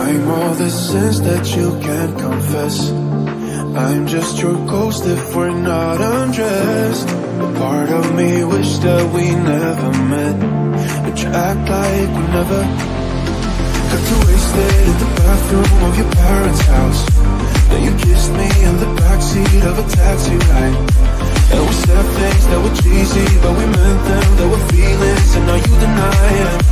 I'm all the sins that you can't confess. I'm just your ghost if we're not undressed. A part of me wish that we never met, but you act like we never. Got too wasted in the bathroom of your parents' house. Then you kissed me in the backseat of a taxi ride. And we said things that were cheesy, but we meant them. There were feelings and now you deny it.